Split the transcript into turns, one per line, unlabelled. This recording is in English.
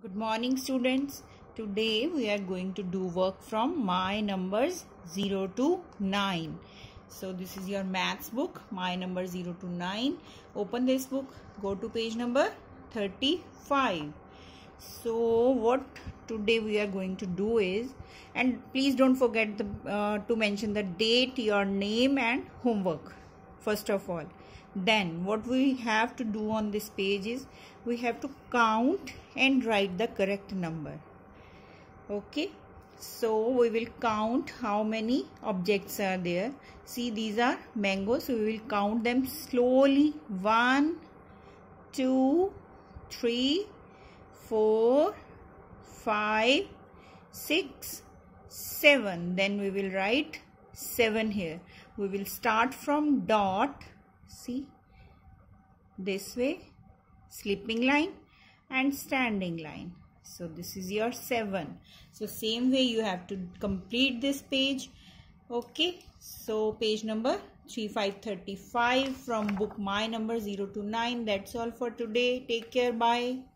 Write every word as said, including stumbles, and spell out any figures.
Good morning students. Today we are going to do work from my numbers zero to nine. So this is your maths book, my number zero to nine. Open this book, go to page number thirty-five. So what today we are going to do is, and please don't forget the, uh, to mention the date, your name and homework first of all. Then what we have to do on this page is we have to count and write the correct number. Okay, so we will count how many objects are there. See, these are mangoes, so we will count them slowly. One, two, three, four, five, six, seven. Then we will write seven here. We will start from dot. See, this way, slipping line and standing line. So this is your seven. So same way you have to complete this page. Okay, so page number thirty-five thirty-five from book my number zero to nine. That's all for today. Take care. Bye.